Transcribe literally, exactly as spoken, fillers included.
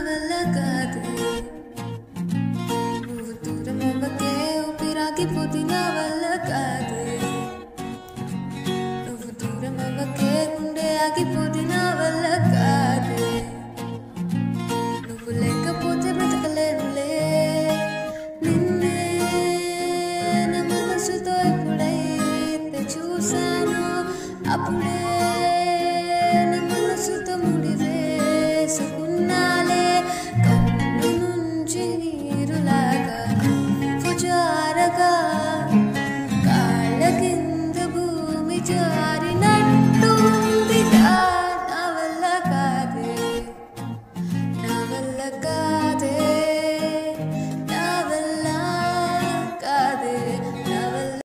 వల్ల కాదే నువ్వు దూరం అవ్వకే ఊపిరాగిపోతే నా వల్ల కాదే నువ్వు దూరం అవ్వకే గుండె ఆగిపోతే నా వల్ల కాదే నువ్వు లేకపోతే బ్రతకలేనులే నిన్నే నా మనసుతో ఎప్పుడైతే చూశాను అప్పుడే నా మనసుతో ముడివేసుకున్నాలే కన్ను నుంచి నీరులాగా జారగా కాళ్ళ కింద భూమి జారి